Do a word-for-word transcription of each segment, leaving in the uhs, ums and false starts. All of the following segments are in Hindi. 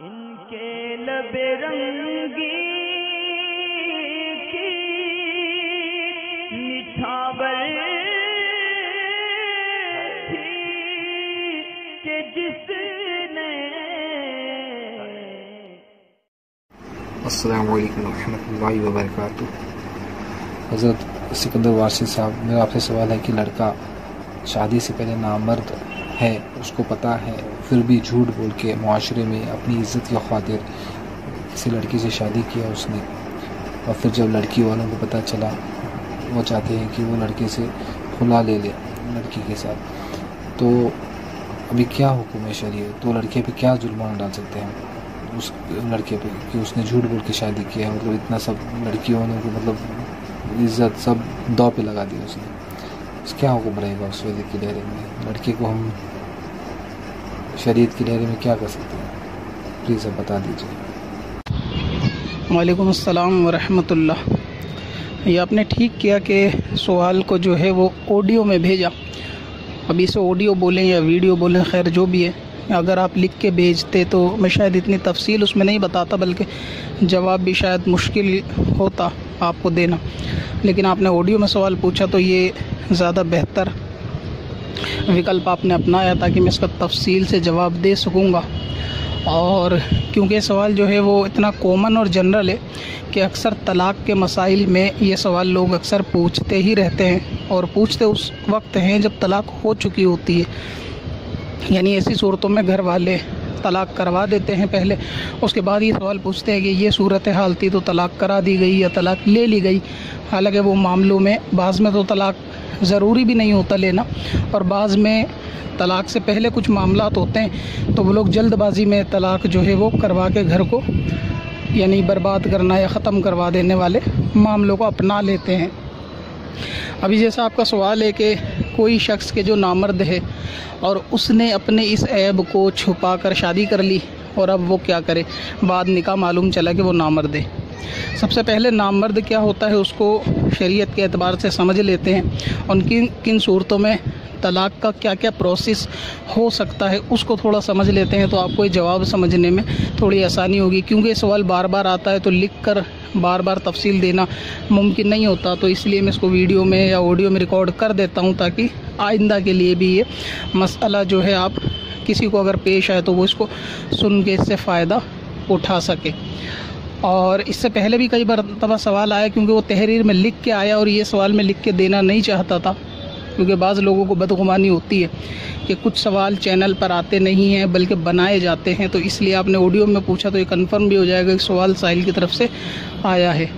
इनके लबे रंगी की निछावर थी कि जिसने। अस्सलामु अलैकुम रहमतुल्लाहि व बरकातुहू। हज़रत सिकंदर वारसी साहब, मेरा आपसे सवाल है कि लड़का शादी से पहले नामर्द है, उसको पता है, फिर भी झूठ बोल के मुआशरे में अपनी इज़्ज़त की खातिर किसी लड़की से शादी किया उसने, और फिर जब लड़की वालों को पता चला वो चाहते हैं कि वो लड़के से खुला ले ले लड़की के साथ, तो अभी क्या हुक्म है शरीयत? तो लड़के पे क्या जुर्माना डाल सकते हैं उस लड़के पे कि उसने झूठ बोल के शादी किया है? मतलब इतना सब लड़की वालों को मतलब इज़्ज़त सब दौ पे लगा दी उसने, उस क्या हुक्म रहेगा उस वेले के दायरे में? लड़के को हम शरीयत के दायरे में क्या कर सकते हैं, प्लीज़ आप बता दीजिए। वालेकुम अस्सलाम व रहमतुल्लाह। ये आपने ठीक किया कि सवाल को जो है वो ऑडियो में भेजा। अभी इसे ऑडियो बोलें या वीडियो बोलें, खैर जो भी है, अगर आप लिख के भेजते तो मैं शायद इतनी तफसील उसमें नहीं बताता, बल्कि जवाब भी शायद मुश्किल होता आपको देना। लेकिन आपने ऑडियो में सवाल पूछा तो ये ज़्यादा बेहतर विकल्प आपने अपनाया ताकि मैं इसका तफसील से जवाब दे सकूँगा। और क्योंकि सवाल जो है वो इतना कॉमन और जनरल है कि अक्सर तलाक़ के मसाइल में ये सवाल लोग अक्सर पूछते ही रहते हैं, और पूछते उस वक्त हैं जब तलाक़ हो चुकी होती है। यानी ऐसी सूरतों में घर वाले तलाक़ करवा देते हैं पहले, उसके बाद ये सवाल पूछते हैं कि ये सूरत हाल थी तो तलाक़ करा दी गई या तलाक़ ले ली गई। हालांकि वो मामलों में बाज़ में तो तलाक़ ज़रूरी भी नहीं होता लेना, और बाज़ में तलाक़ से पहले कुछ मामलात होते हैं तो वो लोग जल्दबाजी में तलाक़ जो है वो करवा के घर को यानी बर्बाद करना या ख़त्म करवा देने वाले मामलों को अपना लेते हैं। अभी जैसा आपका सवाल है कि कोई शख्स के जो नामर्द है और उसने अपने इस ऐब को छुपा कर शादी कर ली, और अब वो क्या करे, बाद निकाह मालूम चला कि वो नामर्द है। सबसे पहले नामर्द क्या होता है उसको शरीयत के एतबार से समझ लेते हैं, और किन किन सूरतों में तलाक़ का क्या क्या प्रोसेस हो सकता है उसको थोड़ा समझ लेते हैं, तो आपको ये जवाब समझने में थोड़ी आसानी होगी। क्योंकि ये सवाल बार बार आता है तो लिख कर बार बार तफसील देना मुमकिन नहीं होता, तो इसलिए मैं इसको वीडियो में या ऑडियो में रिकॉर्ड कर देता हूँ ताकि आइंदा के लिए भी ये मसला जो है आप किसी को अगर पेश आए तो वो इसको सुन के इससे फ़ायदा उठा सके। और इससे पहले भी कई बार तबा सवाल आया, क्योंकि वो तहरीर में लिख के आया और ये सवाल में लिख के देना नहीं चाहता था, क्योंकि बाज़ लोगों को बदगुमानी होती है कि कुछ सवाल चैनल पर आते नहीं हैं बल्कि बनाए जाते हैं, तो इसलिए आपने ऑडियो में पूछा तो ये कंफर्म भी हो जाएगा कि सवाल साहिल की तरफ से आया है।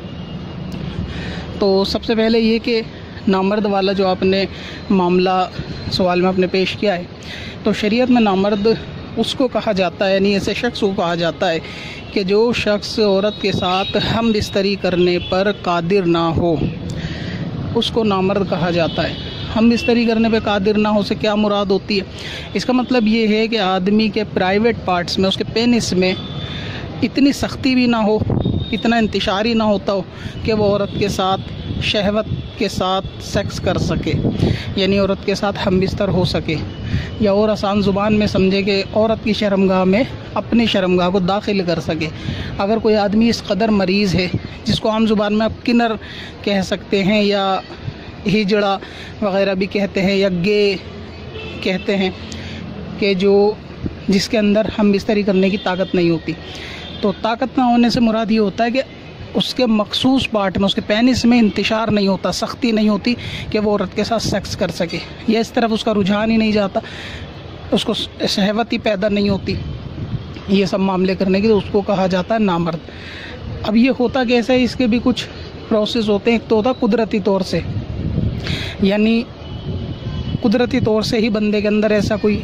तो सबसे पहले ये कि नामर्द वाला जो आपने मामला सवाल में आपने पेश किया है, तो शरीयत में नामर्द उसको कहा जाता है, यानी ऐसे शख्स को कहा जाता है कि जो शख्स औरत के साथ हम बिस्तरी करने पर कादिर ना हो, उसको नामर्द कहा जाता है। हम बिस्तरी करने पे कादिर ना हो से क्या मुराद होती है? इसका मतलब ये है कि आदमी के प्राइवेट पार्ट्स में, उसके पेनिस में इतनी सख्ती भी ना हो, इतना इंतशार ही ना होता हो कि वो औरत के साथ शहवत के साथ सेक्स कर सके, यानी औरत के साथ हम बिस्तर हो सके, या और आसान ज़ुबान में समझे कि औरत की शर्मगाह में अपनी शर्मगाह को दाखिल कर सके। अगर कोई आदमी इस कदर मरीज़ है, जिसको आम ज़ुबान में आप किन्नर कह सकते हैं या हिजड़ा वग़ैरह भी कहते हैं या गे कहते हैं, कि जो जिसके अंदर हम बिस्तरी करने की ताकत नहीं होती, तो ताकत ना होने से मुराद ये होता है कि उसके मखसूस पार्ट में, उसके पेनिस में इंतशार नहीं होता, सख्ती नहीं होती कि वो औरत के साथ सेक्स कर सके, या इस तरफ उसका रुझान ही नहीं जाता, उसको शहवत ही पैदा नहीं होती, ये सब मामले करने की, तो उसको कहा जाता है नामर्द। अब ये होता कैसे है, इसके भी कुछ प्रोसेस होते हैं। एक तो होता कुदरती तौर से, यानी कुदरती तौर से ही बंदे के अंदर ऐसा कोई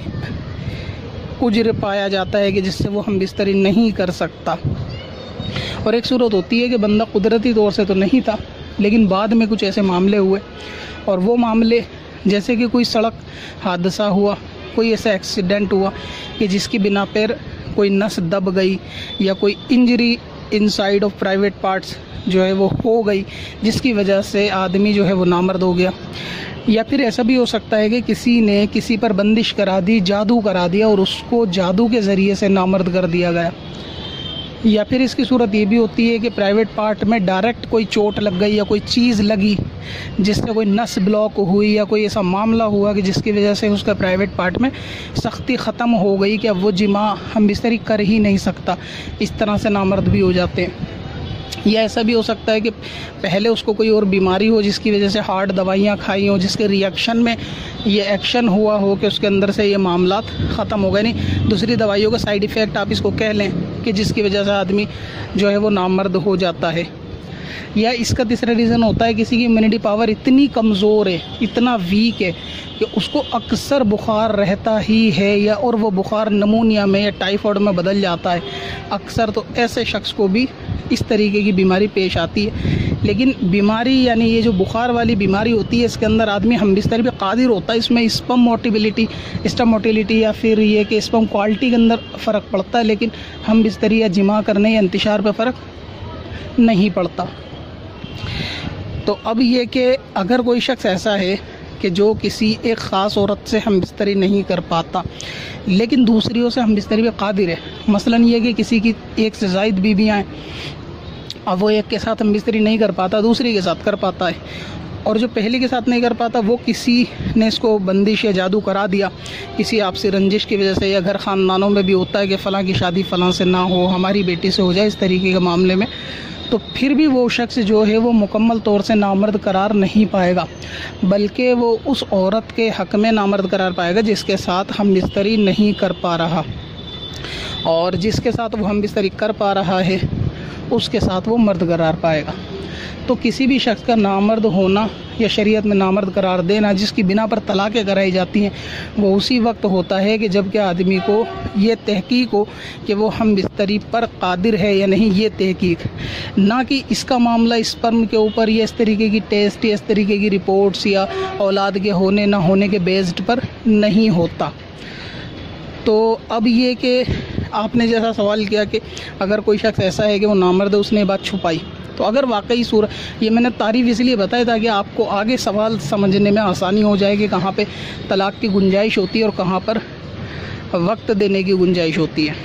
उज्र पाया जाता है कि जिससे वो हम बिस्तरी नहीं कर सकता। और एक सूरत होती है कि बंदा कुदरती तौर से तो नहीं था, लेकिन बाद में कुछ ऐसे मामले हुए, और वो मामले जैसे कि कोई सड़क हादसा हुआ, कोई ऐसा एक्सीडेंट हुआ कि जिसकी बिना पर कोई नस दब गई, या कोई injury inside of private parts जो है वो हो गई, जिसकी वजह से आदमी जो है वो नामर्द हो गया, या फिर ऐसा भी हो सकता है कि किसी ने किसी पर बंदिश करा दी, जादू करा दिया और उसको जादू के ज़रिए से नामर्द कर दिया गया। या फिर इसकी सूरत ये भी होती है कि प्राइवेट पार्ट में डायरेक्ट कोई चोट लग गई या कोई चीज़ लगी जिससे कोई नस ब्लॉक हुई या कोई ऐसा मामला हुआ कि जिसकी वजह से उसका प्राइवेट पार्ट में सख्ती ख़त्म हो गई कि अब वो जिमा हम बिस्तरी कर ही नहीं सकता। इस तरह से नामर्द भी हो जाते हैं। या ऐसा भी हो सकता है कि पहले उसको कोई और बीमारी हो जिसकी वजह से हार्ड दवाइयाँ खाई हो, जिसके रिएक्शन में ये एक्शन हुआ हो कि उसके अंदर से ये मामलात ख़त्म हो गए, नहीं दूसरी दवाइयों का साइड इफ़ेक्ट आप इसको कह लें, कि जिसकी वजह से आदमी जो है वो नामर्द हो जाता है। या इसका तीसरा रीज़न होता है किसी की इम्यूनिटी पावर इतनी कमज़ोर है, इतना वीक है कि उसको अक्सर बुखार रहता ही है, या और वो बुखार नमूनिया में या टाइफाइड में बदल जाता है अक्सर। तो ऐसे शख्स को भी इस तरीके की बीमारी पेश आती है। लेकिन बीमारी यानी ये जो बुखार वाली बीमारी होती है, इसके अंदर आदमी हम बिस्तरी पे कादिर होता है। इसमें स्पर्म मोटिबिलिटी स्टम मोटिलिटी या फिर ये कि स्पर्म क्वालिटी के अंदर फ़र्क पड़ता है, लेकिन हम बिस्तरी या जिमा करने या इंतशार पे फ़र्क नहीं पड़ता। तो अब ये कि अगर कोई शख्स ऐसा है कि जो किसी एक ख़ास औरत से हम बिस्तरी नहीं कर पाता लेकिन दूसरियों से हम बिस्तरी पे कादिर है, मसलन ये कि किसी की एक से ज़ायद बीवियाँ हैं, अब वो एक के साथ हम बिस्तरी नहीं कर पाता, दूसरी के साथ कर पाता है, और जो पहले के साथ नहीं कर पाता वो किसी ने इसको बंदिश या जादू करा दिया किसी आपसी रंजिश की वजह से, या घर ख़ानदानों में भी होता है कि फ़लाँ की शादी फ़लाँ से ना हो, हमारी बेटी से हो जाए, इस तरीके के मामले में, तो फिर भी वो शख्स जो है वो मुकम्मल तौर से नामर्द करार नहीं पाएगा, बल्कि वो उस औरत के हक़ में नामर्द करार पाएगा जिसके साथ हम बिस्तरी नहीं कर पा रहा, और जिसके साथ वो हम बिस्तरी कर पा रहा है उसके साथ वो मर्द करार पाएगा। तो किसी भी शख्स का नामर्द होना या शरीयत में नामर्द करार देना जिसकी बिना पर तलाक़ें कराई जाती हैं, वो उसी वक्त होता है कि जब कि आदमी को ये तहकीक हो कि वो हम बिस्तरी पर कादिर है या नहीं, ये तहकीक, ना कि इसका मामला स्पर्म के ऊपर या इस तरीके की टेस्ट या इस तरीके की रिपोर्ट्स या औलाद के होने ना होने के बेस्ड पर नहीं होता। तो अब ये कि आपने जैसा सवाल किया कि अगर कोई शख्स ऐसा है कि वो नामर्द है, उसने बात छुपाई, तो अगर वाकई सूरत, ये मैंने तारीफ़ इसलिए बताया ताकि आपको आगे सवाल समझने में आसानी हो जाए कि कहाँ पे तलाक़ की गुंजाइश होती है और कहाँ पर वक्त देने की गुंजाइश होती है।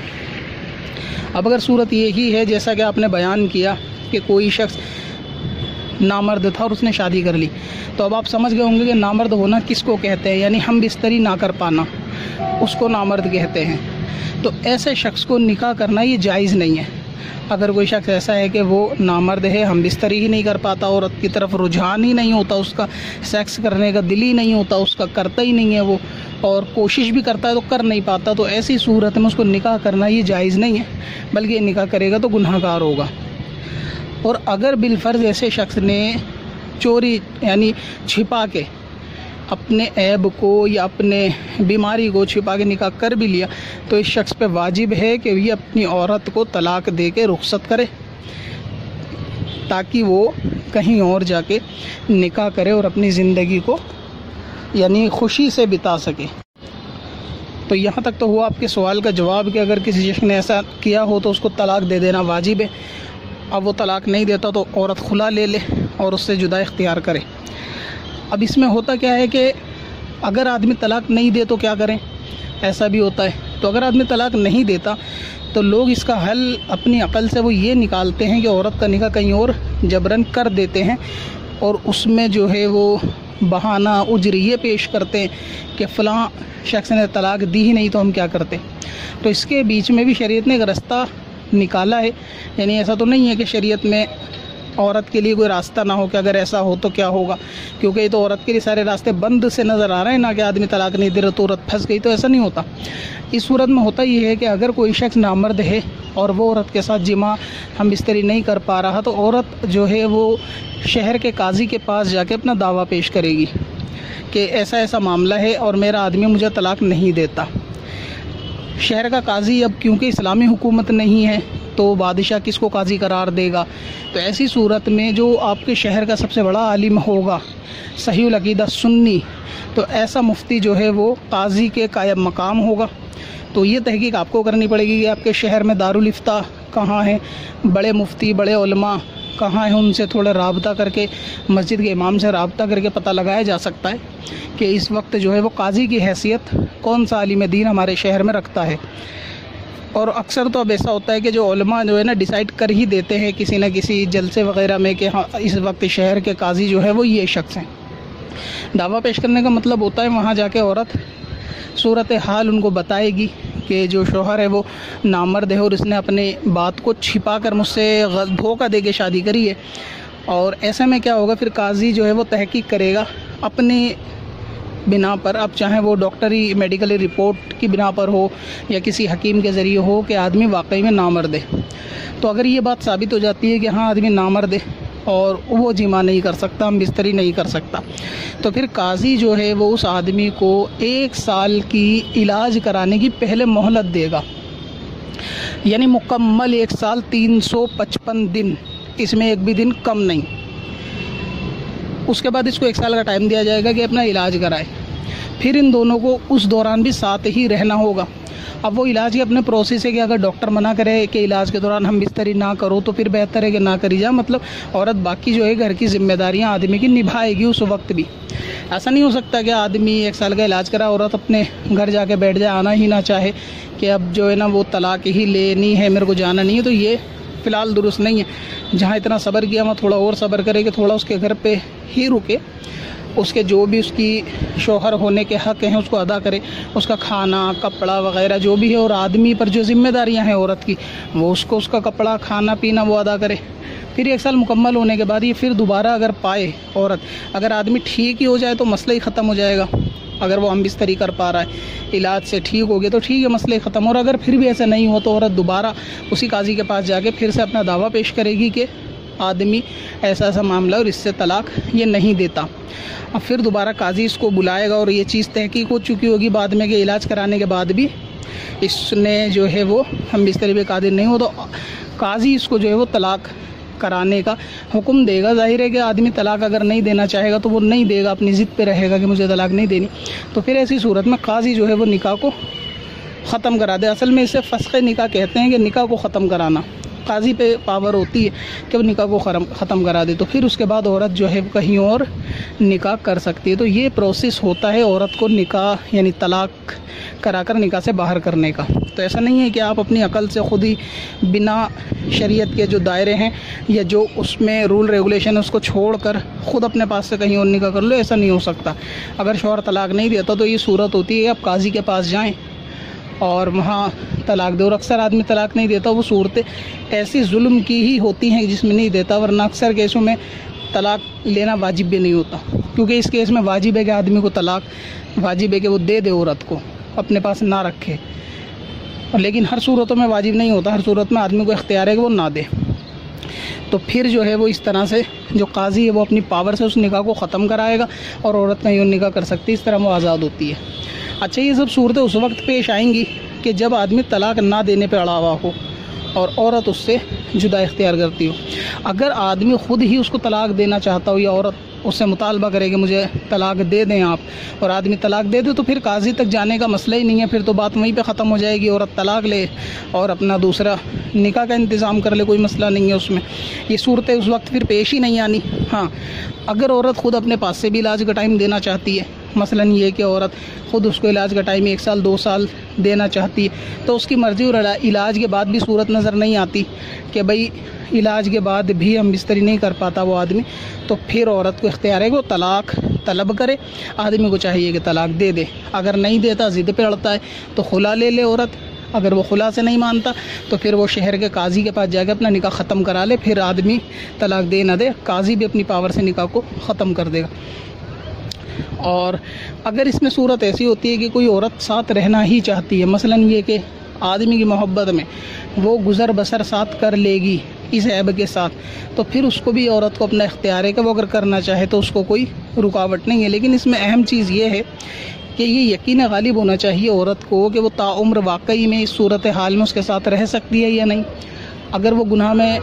अब अगर सूरत यही है जैसा कि आपने बयान किया कि कोई शख्स नामर्द था और उसने शादी कर ली, तो अब आप समझ गए होंगे कि नामर्द होना किसको कहते हैं, यानी हम बिस्तरी ना कर पाना उसको नामर्द कहते हैं। तो ऐसे शख्स को निकाह करना ये जायज़ नहीं है। अगर कोई शख्स ऐसा है कि वो नामर्द है, हम बिस्तरी ही नहीं कर पाता, औरत की तरफ रुझान ही नहीं होता, उसका सेक्स करने का दिल ही नहीं होता, उसका करता ही नहीं है वो, और कोशिश भी करता है तो कर नहीं पाता, तो ऐसी सूरत में उसको निकाह करना ये जायज़ नहीं है, बल्कि निकाह करेगा तो गुनाहगार होगा। और अगर बिलफर्ज ऐसे शख्स ने चोरी यानी छिपा के अपने ऐब को या अपने बीमारी को छिपा के निकाह कर भी लिया, तो इस शख्स पे वाजिब है कि ये अपनी औरत को तलाक दे के रुखसत करे ताकि वो कहीं और जाके निकाह करे और अपनी ज़िंदगी को यानी खुशी से बिता सके। तो यहाँ तक तो हुआ आपके सवाल का जवाब कि अगर किसी शख्स ने ऐसा किया हो तो उसको तलाक दे देना वाजिब है। अब वो तलाक नहीं देता तो औरत खुला ले ले और उससे जुदा इख्तियार करे। अब इसमें होता क्या है कि अगर आदमी तलाक नहीं दे तो क्या करें, ऐसा भी होता है। तो अगर आदमी तलाक नहीं देता तो लोग इसका हल अपनी अकल से वो ये निकालते हैं कि औरत का निकाह कहीं और जबरन कर देते हैं, और उसमें जो है वो बहाना उजर ये पेश करते हैं कि फ़लाँ शख्स ने तलाक दी ही नहीं तो हम क्या करते। तो इसके बीच में भी शरीयत ने एक रास्ता निकाला है, यानी ऐसा तो नहीं है कि शरीयत में औरत के लिए कोई रास्ता ना हो कि अगर ऐसा हो तो क्या होगा, क्योंकि ये तो औरत के लिए सारे रास्ते बंद से नज़र आ रहे हैं ना कि आदमी तलाक नहीं दे रहा तो औरत फंस गई, तो ऐसा नहीं होता। इस सूरत में होता ये है कि अगर कोई शख्स नामर्द है और वो औरत के साथ जिमा हम बिस्तरी नहीं कर पा रहा, तो औरत जो है वो शहर के काजी के पास जाके अपना दावा पेश करेगी कि ऐसा ऐसा मामला है और मेरा आदमी मुझे तलाक नहीं देता। शहर का काजी अब क्योंकि इस्लामी हुकूमत नहीं है तो बादशाह किसको काजी करार देगा, तो ऐसी सूरत में जो आपके शहर का सबसे बड़ा आलिम होगा सहीउल अक़ीदा सुन्नी, तो ऐसा मुफ्ती जो है वो काजी के कायम मकाम होगा। तो ये तहकीक आपको करनी पड़ेगी कि आपके शहर में दारुल इफ्ता कहाँ है, बड़े मुफ्ती बड़े उलमा कहाँ हैं उनसे थोड़ा राब्ता करके, मस्जिद के इमाम से राब्ता करके पता लगाया जा सकता है कि इस वक्त जो है वो काजी की हैसियत कौन सा आलिम दीन हमारे शहर में रखता है। और अक्सर तो अब ऐसा होता है कि जो उलमा जो है ना डिसाइड कर ही देते हैं किसी न किसी जलसे वगैरह में कि हाँ इस वक्त शहर के काजी जो है वो ये शख्स हैं। दावा पेश करने का मतलब होता है वहाँ जाके औरत सूरत हाल उनको बताएगी कि जो शौहर है वो नामर्द है और इसने अपने बात को छिपा कर मुझसे धोखा दे के शादी करी है। और ऐसे में क्या होगा, फिर काजी जो है वो तहकीक करेगा अपने बिना पर, अब चाहे वो डॉक्टरी मेडिकल रिपोर्ट की बिना पर हो या किसी हकीम के ज़रिए हो कि आदमी वाकई में नामर्द है। तो अगर ये बात साबित हो जाती है कि हाँ आदमी नामर्द है और वो जिमा नहीं कर सकता, हम बिस्तरी नहीं कर सकता, तो फिर काजी जो है वो उस आदमी को एक साल की इलाज कराने की पहले मोहलत देगा, यानी मुकम्मल एक साल तीन सौ पचपन दिन, इसमें एक भी दिन कम नहीं। उसके बाद इसको एक साल का टाइम दिया जाएगा कि अपना इलाज कराए। फिर इन दोनों को उस दौरान भी साथ ही रहना होगा। अब वो इलाज की अपने प्रोसेस है कि अगर डॉक्टर मना करे कि इलाज के दौरान हम बिस्तरी ना करो तो फिर बेहतर है कि ना करी जा, मतलब औरत बाकी जो है घर की जिम्मेदारियां आदमी की निभाएगी उस वक्त भी। ऐसा नहीं हो सकता कि आदमी एक साल का इलाज करा, औरत अपने घर जाके बैठ जाए, आना ही ना चाहे कि अब जो है ना वो तलाक ही लेनी है, मेरे को जाना नहीं है। तो ये फ़िलहाल दुरुस्त नहीं है। जहाँ इतना सब्र किया वहाँ थोड़ा और सब्र करे कि थोड़ा उसके घर पे ही रुके, उसके जो भी उसकी शौहर होने के हक़ हैं उसको अदा करे, उसका खाना कपड़ा वगैरह जो भी है, और आदमी पर जो जिम्मेदारियां हैं औरत की वो उसको उसका कपड़ा खाना पीना वो अदा करे। फिर एक साल मुकम्मल होने के बाद ये फिर दोबारा अगर पाए औरत, अगर आदमी ठीक ही हो जाए तो मसला ही ख़त्म हो जाएगा। अगर वो हम बिस्तरी कर पा रहा है, इलाज से ठीक हो गया तो ठीक है, मसले ख़त्म। और अगर फिर भी ऐसा नहीं हो तो औरत दोबारा उसी काजी के पास जाके फिर से अपना दावा पेश करेगी कि आदमी ऐसा ऐसा मामला और इससे तलाक ये नहीं देता। अब फिर दोबारा काजी इसको बुलाएगा और ये चीज़ तहकीक हो चुकी होगी बाद में कि इलाज कराने के बाद भी इसने जो है वो हम बिस्तरी पे कादिर नहीं हो, तो काजी इसको जो है वो तलाक कराने का हुक्म देगा। जाहिर है कि आदमी तलाक अगर नहीं देना चाहेगा तो वो नहीं देगा, अपनी ज़िद पे रहेगा कि मुझे तलाक नहीं देनी। तो फिर ऐसी सूरत में काजी जो है वो निकाह को ख़त्म करा दे। असल में इसे फ़स्ख़ निकाह कहते हैं कि निकाह को ख़त्म कराना। काजी पे पावर होती है कि वो निकाह को ख़त्म करा दे, तो फिर उसके बाद औरत जो है कहीं और निकाह कर सकती है। तो ये प्रोसेस होता है औरत को निकाह यानी तलाक कराकर निकाह से बाहर करने का। तो ऐसा नहीं है कि आप अपनी अकल से ख़ुद ही बिना शरीयत के जो दायरे हैं या जो उसमें रूल रेगुलेशन है उसको छोड़कर ख़ुद अपने पास से कहीं और निकाह कर लो, ऐसा नहीं हो सकता। अगर शौहर तलाक नहीं देता तो ये सूरत होती है आप काजी के पास जाएँ और वहाँ तलाक दे। और अक्सर आदमी तलाक नहीं देता, वो सूरतें ऐसी जुल्म की ही होती हैं जिसमें नहीं देता, वरना अक्सर केसों में तलाक लेना वाजिब भी नहीं होता, क्योंकि इस केस में वाजिब है कि आदमी को तलाक वाजिब है कि वो दे दे, औरत को अपने पास ना रखे। और लेकिन हर सूरतों में वाजिब नहीं होता, हर सूरत में आदमी को इख्तियार है कि वो ना दे। तो फिर जो है वो इस तरह से जो काजी है वो अपनी पावर से उस निकाह को ख़त्म कराएगा और औरत कहीं और निकाह कर सकती है, इस तरह वो आज़ाद होती है। अच्छा, ये सब सूरतें उस वक्त पेश आएंगी कि जब आदमी तलाक ना देने पे अड़ा हुआ हो और औरत उससे जुदा इख्तियार करती हो। अगर आदमी ख़ुद ही उसको तलाक देना चाहता हो या औरत उससे मुतालबा करे कि मुझे तलाक दे दें आप, और आदमी तलाक दे दे, तो फिर काजी तक जाने का मसला ही नहीं है, फिर तो बात वहीं पे ख़त्म हो जाएगी। औरत तलाक ले और अपना दूसरा निकाह का इंतज़ाम कर ले, कोई मसला नहीं है उसमें। ये सूरतें उस वक्त फिर पेश ही नहीं आनी। हाँ, अगर औरत ख़ुद अपने पास से भी इलाज का टाइम देना चाहती है, मसलन ये कि औरत ख़ुद उसको इलाज का टाइम एक साल दो साल देना चाहती है, तो उसकी मर्ज़ी। और इलाज के बाद भी सूरत नज़र नहीं आती कि भाई इलाज के बाद भी हम बिस्तरी नहीं कर पाता वो आदमी, तो फिर औरत को इख्तियार है कि वो तलाक तलब करे। आदमी को चाहिए कि तलाक दे दे। अगर नहीं देता, ज़िद पे अड़ता है, तो खुला ले ले औरत। अगर वो खुला से नहीं मानता तो फिर वो शहर के काजी के पास जाकर अपना निकाह ख़त्म करा ले। फिर आदमी तलाक दे ना दे, काजी भी अपनी पावर से निकाह को ख़त्म कर देगा। और अगर इसमें सूरत ऐसी होती है कि कोई औरत साथ रहना ही चाहती है, मसलन ये कि आदमी की मोहब्बत में वो गुज़र बसर साथ कर लेगी इस ऐब के साथ, तो फिर उसको भी औरत को अपना इख्तियार है कि वो अगर करना चाहे तो उसको कोई रुकावट नहीं है। लेकिन इसमें अहम चीज़ ये है कि ये यकीन गालिब होना चाहिए औरत को कि वो ताउम्र वाकई में इस सूरत हाल में उसके साथ रह सकती है या नहीं। अगर वो गुनाह में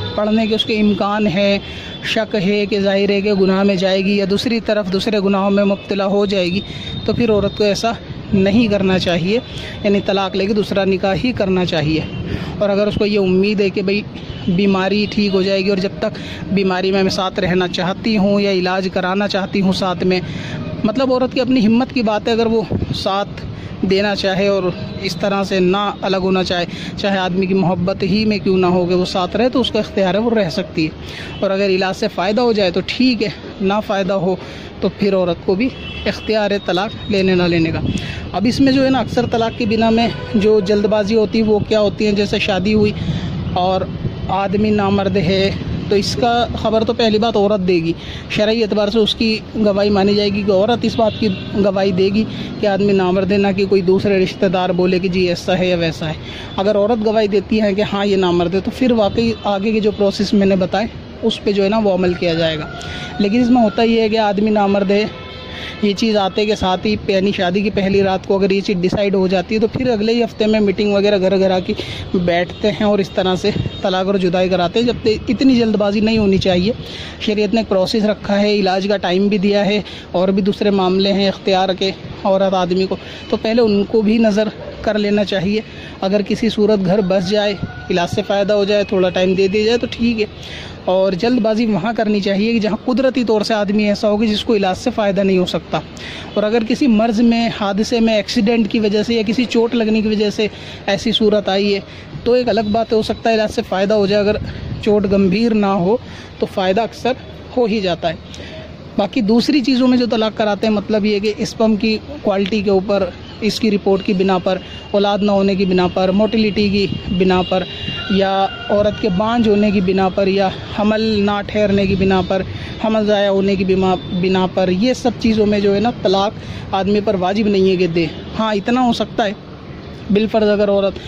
पढ़ने के उसके इम्कान है, शक है कि ज़ाहिर है कि गुनाह में जाएगी या दूसरी तरफ दूसरे गुनाहों में मुब्तला हो जाएगी, तो फिर औरत को ऐसा नहीं करना चाहिए, यानी तलाक़ लेके दूसरा निकाह ही करना चाहिए। और अगर उसको ये उम्मीद है कि भाई बीमारी ठीक हो जाएगी और जब तक बीमारी में मैं साथ रहना चाहती हूँ या इलाज कराना चाहती हूँ साथ में, मतलब औरत की अपनी हिम्मत की बात है, अगर वो साथ देना चाहे और इस तरह से ना अलग होना चाहे, चाहे आदमी की मोहब्बत ही में क्यों ना हो कि वो साथ रहे, तो उसका इख्तियार है, वो रह सकती है। और अगर इलाज से फ़ायदा हो जाए तो ठीक है, ना फ़ायदा हो तो फिर औरत को भी इख्तियार है तलाक़ लेने ना लेने का। अब इसमें जो है ना अक्सर तलाक़ की बिना में जो जल्दबाजी होती है वो क्या होती है, जैसे शादी हुई और आदमी नामर्द है तो इसका ख़बर तो पहली बात औरत देगी, शरई एतबार से उसकी गवाही मानी जाएगी कि औरत इस बात की गवाही देगी कि आदमी नामर्द है, ना कि कोई दूसरे रिश्तेदार बोले कि जी ऐसा है या वैसा है। अगर औरत गवाही देती है कि हाँ ये नामर्द है, तो फिर वाकई आगे के जो प्रोसेस मैंने बताए उस पे जो है ना वो अमल किया जाएगा। लेकिन इसमें होता ये है कि आदमी नामर्द है, ये चीज़ आते के साथ ही यानी शादी की पहली रात को अगर ये चीज़ डिसाइड हो जाती है तो फिर अगले ही हफ्ते में मीटिंग वगैरह घर घर आके बैठते हैं और इस तरह से तलाक और जुदाई कराते हैं। जब तक इतनी जल्दबाजी नहीं होनी चाहिए, शरीयत ने एक प्रोसेस रखा है, इलाज का टाइम भी दिया है और भी दूसरे मामले हैं इख्तियार के औरत आदमी को, तो पहले उनको भी नज़र कर लेना चाहिए। अगर किसी सूरत घर बस जाए, इलाज से फ़ायदा हो जाए, थोड़ा टाइम दे दिया जाए तो ठीक है। और जल्दबाजी वहाँ करनी चाहिए कि जहाँ कुदरती तौर से आदमी ऐसा हो कि जिसको इलाज से फ़ायदा नहीं हो सकता। और अगर किसी मर्ज़ में, हादसे में, एक्सीडेंट की वजह से या किसी चोट लगने की वजह से ऐसी सूरत आई है तो एक अलग बात हो सकता है इलाज से फ़ायदा हो जाए। अगर चोट गंभीर ना हो तो फ़ायदा अक्सर हो ही जाता है। बाकी दूसरी चीज़ों में जो तलाक कराते हैं, मतलब ये कि स्पर्म की क्वालिटी के ऊपर, इसकी रिपोर्ट की बिना पर, औलाद ना होने की बिना पर, मोटिलिटी की बिना पर, या औरत के बांझ होने की बिना पर, या हमल ना ठहरने की बिना पर, हमल ज़ाया होने की बिना बिना पर, ये सब चीज़ों में जो है ना तलाक आदमी पर वाजिब नहीं है कि दे। हाँ, इतना हो सकता है बिलफर्ज अगर औरत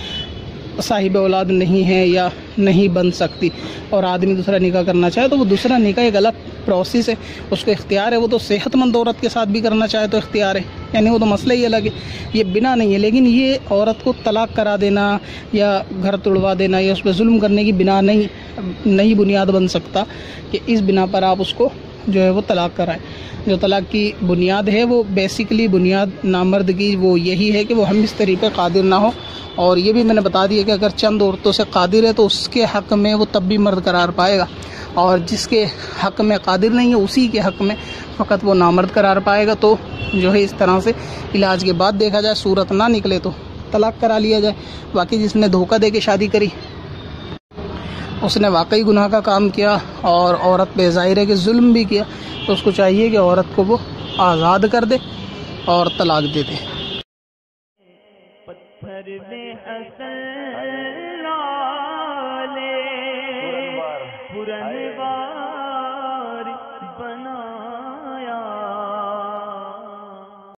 साहिब औलाद नहीं है या नहीं बन सकती और आदमी दूसरा निकाह करना चाहे तो वो दूसरा निकाह एक अलग प्रोसेस है, उसको इख्तियार है। वो तो सेहतमंद औरत के साथ भी करना चाहे तो इख्तियार है, यानी वो तो मसला ही अलग है, ये बिना नहीं है। लेकिन ये औरत को तलाक करा देना या घर तोड़वा देना या उस पर जुल्म करने की बिना नहीं नई बुनियाद बन सकता कि इस बिना पर आप उसको जो है वो तलाक कराएं। जो तलाक की बुनियाद है वो बेसिकली बुनियाद नामर्द की वो यही है कि वो हम इस तरीके कादिर ना हो। और ये भी मैंने बता दिया कि अगर चंद औरतों से कादिर है तो उसके हक़ में वो तब भी मर्द करार पाएगा, और जिसके हक़ में कादिर नहीं है उसी के हक़ में फ़कत वो नामर्द करार पाएगा। तो जो है इस तरह से इलाज के बाद देखा जाए, सूरत ना निकले तो तलाक करा लिया जाए। बाकी जिसने धोखा दे के शादी करी उसने वाकई गुनाह का काम किया और औरत पे ज़ाहिर है कि जुल्म भी किया, तो उसको चाहिए कि औरत को वो आज़ाद कर दे और तलाक दे दे। पत्थर में असल लाले पुरन